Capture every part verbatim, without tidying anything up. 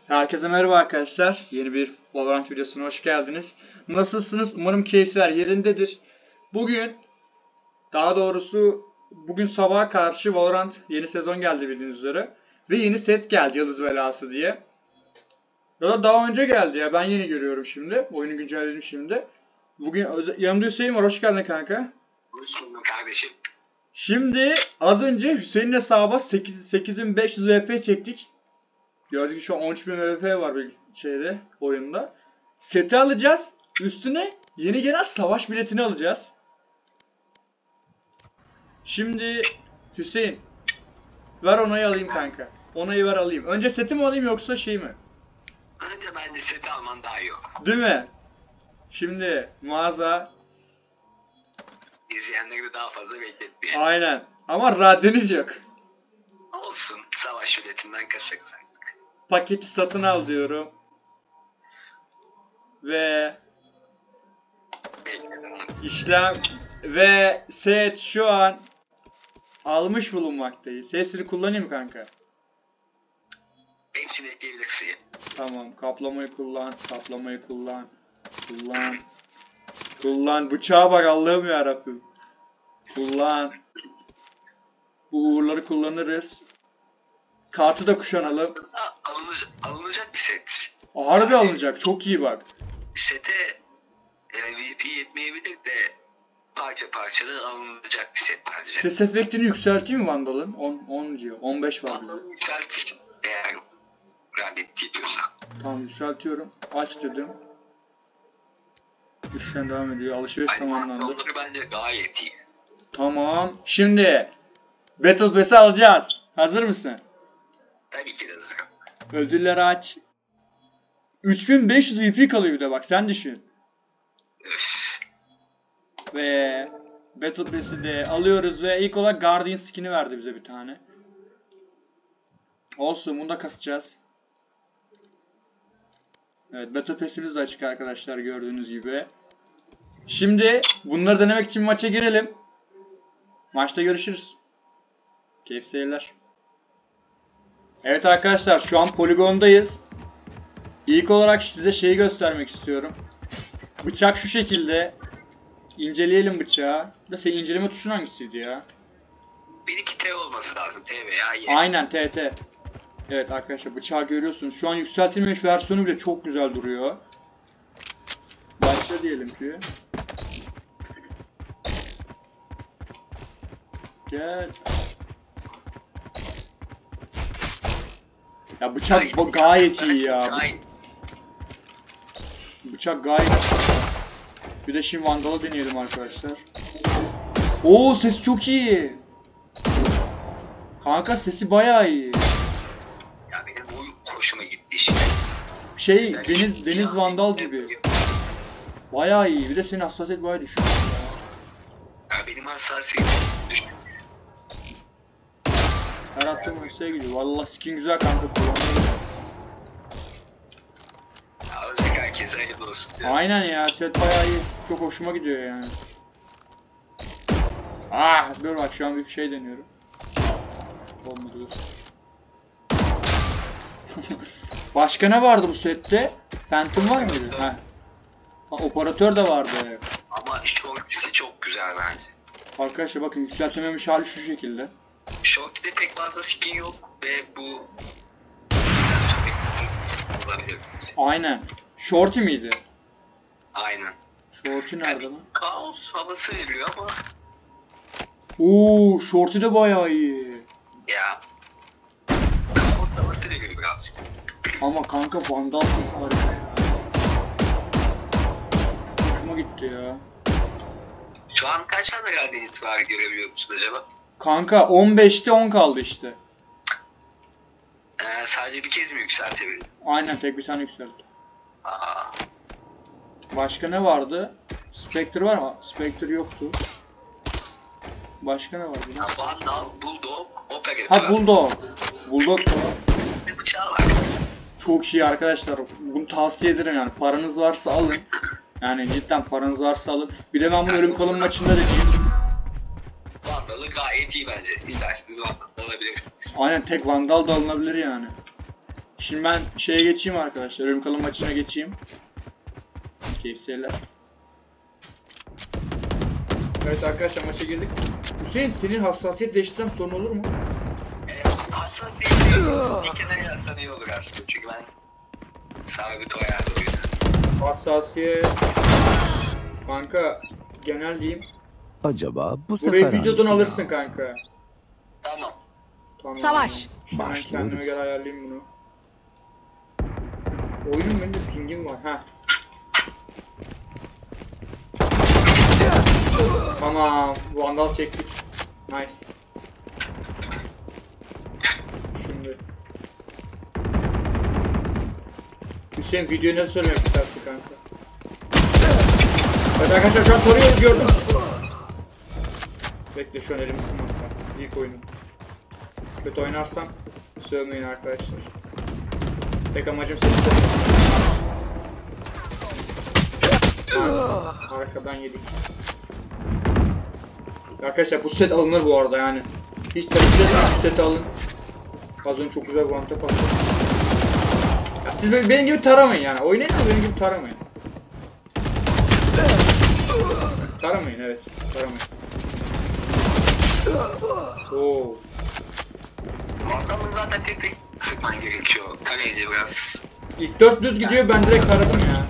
Herkese merhaba arkadaşlar. Yeni bir Valorant videosuna hoş geldiniz. Nasılsınız? Umarım keyifler yerindedir. Bugün, daha doğrusu bugün sabaha karşı Valorant yeni sezon geldi bildiğiniz üzere. Ve yeni set geldi, Yıldız Belası diye. Ya da daha önce geldi ya, ben yeni görüyorum şimdi. Oyunu güncelledim şimdi. Bugün yanımda Hüseyin var, hoş geldin kanka. Hoş buldum kardeşim. Şimdi az önce Hüseyin'in hesaba sekiz bin beş yüz V P çektik. Gördük ki şu an on üç bin V P var bir şeyde, oyunda. Seti alacağız. Üstüne yeni gelen savaş biletini alacağız. Şimdi Hüseyin, ver onayı alayım kanka. Onayı ver alayım. Önce seti mi alayım yoksa şey mi? Önce bence seti alman daha iyi olur. Değil mi? Şimdi mağaza. İzleyenleri daha fazla bekletti. Aynen. Ama raddeniz yok. Olsun. Savaş biletinden kasarız artık. Paketi satın al diyorum. Ve Bekledim. işlem ve set şu an almış bulunmaktayız. Hepsini kullanayım mı kanka? Hepsini ekleyebilirsin. Tamam. Kaplamayı kullan. Kaplamayı kullan. Kullan. Kullan. Bıçağa bak Allah'ım yarabbim. Kullan. Bu uğurları kullanırız. Kartı da kuşanalım. Ha, alınacak, alınacak bir set. Harbi Yani alınacak. Çok iyi bak. Sete e, V P yetmeyebilir de parça parçadan alınacak bir set bence. Ses efektini yükselteyim mi Vandal'ın? on, on diyor. on beş var bize. Anlamı yükselt eğer gayet ediyorsa. Tamam, yükseltiyorum. Aç dedim. İşten devam ediyor. Alışveriş tamamlandı. Onları bence gayet iyi. Tamam. Şimdi Battle Pass'i alacağız. Hazır mısın? Tabii ki de hazırım. Ödülleri aç. üç bin beş yüz V P kalıyor bir de bak, sen düşün. Öf. Ve Battle Pass'i de alıyoruz ve ilk olarak Guardian skin'i verdi bize bir tane. Olsun, bunu da kasacağız. Evet, Battle Pass'imiz de açık arkadaşlar, gördüğünüz gibi. Şimdi bunları denemek için maça girelim. Maçta görüşürüz. Keyifli seyirler. Evet arkadaşlar, şu an poligondayız. İlk olarak size şeyi göstermek istiyorum. Bıçak şu şekilde. İnceleyelim bıçağı. Da senin inceleme tuşun hangisiydi ya? Benimki T olması lazım. T veya Y. Aynen, T T. Evet arkadaşlar, bıçağı görüyorsunuz. Şu an yükseltilmiş versiyonu bile çok güzel duruyor. Başla diyelim ki. Gel. Ya bıçak Gayet- gayet iyi ya. Gayet- Bıçak gayet. Bir de şimdi Vandal'ı deneyelim arkadaşlar. Oo, ses çok iyi. Kanka sesi bayağı iyi. Ya benim bu hoşuma gitti işte. Şey, Yani Deniz hiç Deniz siyah Vandal bir- gibi. Bayağı iyi. Bir de senin hassasiyet bayağı düşük. Ya benim hassasiyetim düşük. Her attığım üstüne gidiyor. Vallahi skin güzel kanka, kullanıyorum. Ya alacak herkese hayırlı olsun diyor. Aynen ya, set bayağı iyi. Çok hoşuma gidiyor yani. Ah dur bak, şu an bir şey deniyorum. Olmadı dur. Başka ne vardı bu sette? Phantom var mıydı? Heh. Ha, operatör de vardı. Ama shorty'si çok güzel bence. Arkadaşlar bakın, yükseltememiş hali şu şekilde. Shorty'de pek fazla skin yok ve bu pek olabilir. Aynen. Shorty miydi? Aynen. Shorty nerede lan? Kaos havası veriyor ama Oo, Shorty de bayağı iyi. ya kaos havası veriyor birazcık. Ama kanka Vandal sesi harika ya. Çok hoşuma gitti ya. Şu an kaç tane radyo itibari görebiliyor musun acaba? Kanka on beşte on kaldı işte. Ee, sadece bir kez mi yükseltebiliyor? Aynen, tek bir tane yükseltti. Aa, Başka ne vardı? Spectre var mı? Spectre yoktu. Başka ne vardı? ya Vandal, Bulldog, Operatör. Ha, Bulldog. Bulldog da var. Bir bıçağı var. Çok iyi arkadaşlar. Bunu tavsiye ederim yani. Paranız varsa alın. Yani cidden paranız varsa alın. Bir de ben bu ölüm kalım maçında deneyeyim. Vandal'ı gayet iyi bence. İsterseniz Vandal'ı alabilirsiniz. Aynen, tek Vandal da alınabilir yani. Şimdi ben şeye geçeyim arkadaşlar. Ölüm kalım maçına geçeyim. Keyifli seyirler. Evet arkadaşlar maça girdik. Hüseyin senin hassasiyet değiştirsem sorun olur mu? Evet, hassasiyet bir kenara yapsan iyi olur aslında çünkü ben sabit o yerde oynuyorum. Hassasiyet... Kanka genel diyeyim. Acaba bu sefer Burayı videodan hangisini alırsın alsın? kanka. Tamam. Tamam. Savaş. Şimdi ben kendime Başlıyoruz. göre ayarlayayım bunu. Oyunun benim de pingim var. Heh. Tamam. Vandal çektik. Nice. Şimdi. Hüseyin videoyu ne söylemek istersin kanka? Evet arkadaşlar şu an koruyoruz gördüm. Bekle şu an elimi sınırım. İlk oyunum. Kötü oynarsam sövmeyin arkadaşlar. Tek amacım seni sevmek. Arkadan yedik. Arkadaşlar bu set alınır bu arada yani. Hiç tereddüt etmeyin, bu seti alın. Az önce çok güzel bir antep attım. Ya siz benim, benim gibi taramayın yani. Oynayın ama benim gibi taramayın. Taramayın evet. Taramayın. Oo. Vandal'ın zaten tek tek sıkman gerekiyor. Tarayınca biraz... İlk dört düz gidiyor ben direkt taradım ya.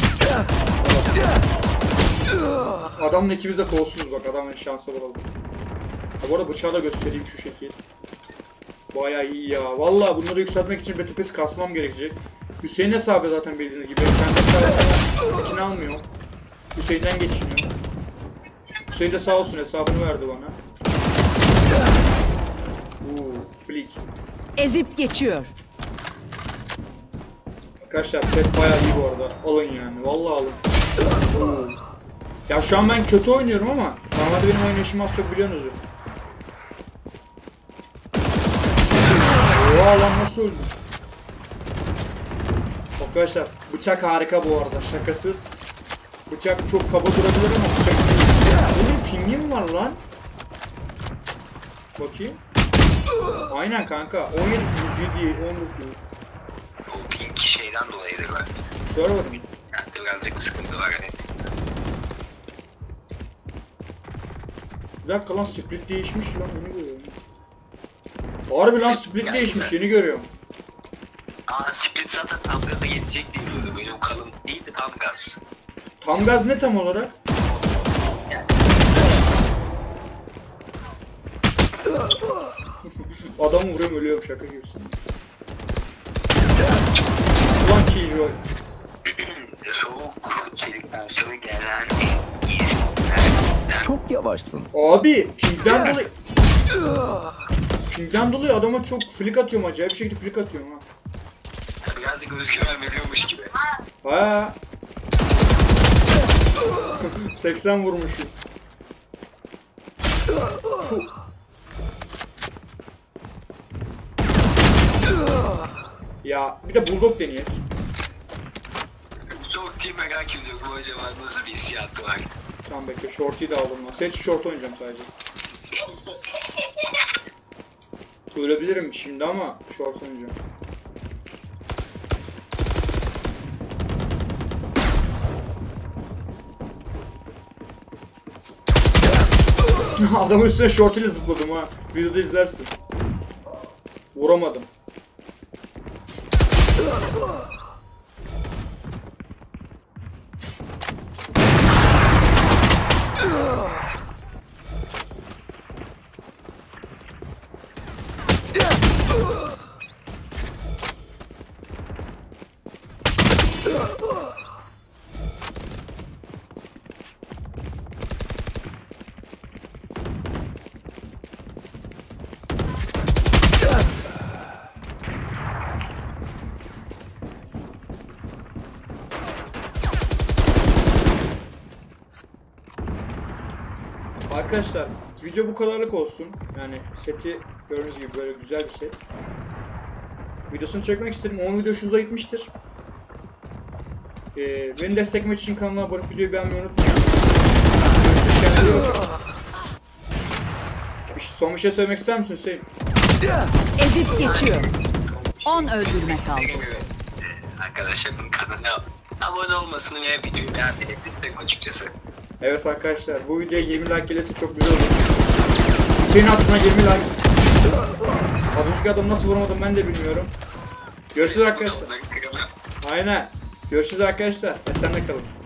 Adamla ikimiz de kolsuzuz bak adamın şansa vuralım. Ha, bu arada bıçağı da göstereyim şu şekil. Bayağı iyi ya. Vallahi bunları yükseltmek için B T P'si kasmam gerekecek. Hüseyin hesabı zaten bildiğiniz gibi. Kendi hesabı skin almıyor. Hüseyin'den geçiniyor. Hüseyin de sağ olsun hesabını verdi bana. Uuu flick. Ezip geçiyor. Arkadaşlar set bayağı iyi bu arada. Alın yani. Vallahi alın. Oo. Ya şu an ben kötü oynuyorum ama normalde benim oynayışım az çok biliyorsunuzdur. Oha lan nasıl öldüm? Arkadaşlar bıçak harika bu arada şakasız. Bıçak çok kaba durabilir ama bıçak benim pingim var lan. Bakayım. Aynen kanka on yedi yüz yedi on dokuz. O pink şeyden dolayıdır ben. Server. Yani birazcık sıkıntı var evet. Bir dakika lan split değişmiş lan yeni görüyorum. Harbi lan split değişmiş yeni görüyorum. Aa split zaten tam gaza geçecek değil böyle. Benim kalın değil de tam gaz. Tam gaz ne tam olarak? Adamı vuruyorum ölüyorum şaka gibisin. Ulan Killjoy. Soğuk çelikten sonra gelen en iyisinden. Çok yavaşsın. Abi pingden dolayı... Pingden dolayı adama çok flick atıyorum acayip bir şekilde flick atıyorum ha. Birazcık özgüven veriyormuş gibi. Ha. seksen vurmuşum. Ya bir de bulldog deneyek. Çok team merak ediyorum bu acaba nasıl bir hissiyatı var. Tamam bekle shorty'yi de aldım lan. Seç short oynayacağım sadece. Ölebilirim şimdi ama short oynayacağım. Adamın üstüne short ile zıpladım ha. Videoda izlersin. Vuramadım. Arkadaşlar video bu kadarlık olsun. Yani seti gördüğünüz gibi böyle güzel bir set. Videosunu çekmek istedim. on video hoşunuza gitmiştir. Ee, beni desteklemek için kanala abone olup videoyu beğenmeyi unutmayın. Görüşürüz, kendinize iyi bakın. Bir şey- Son bir şey söylemek ister misin Hüseyin? Ezip geçiyor. on öldürme kaldı. Dediğim gibi e, arkadaşlarımın kanalına abone olmasını ve videoyu beğenmeyi isterim açıkçası. Evet arkadaşlar, bu videoya yirmi like gelirse çok güzel olur. Hüseyin aslında yirmi like. Az önceki adam nasıl vuramadım ben de bilmiyorum. Görüşürüz arkadaşlar. Aynen. Görüşürüz arkadaşlar. Esenle kalın.